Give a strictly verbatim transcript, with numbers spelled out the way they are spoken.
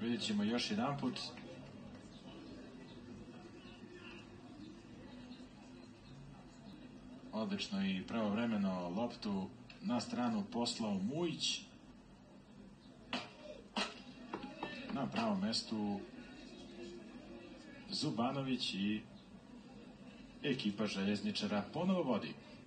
Vidjet ćemo još jedan put. Odlično i pravovremeno loptu na stranu poslao Mujić. Na pravom mestu Zubanović i ekipa željezničara ponovo vodi.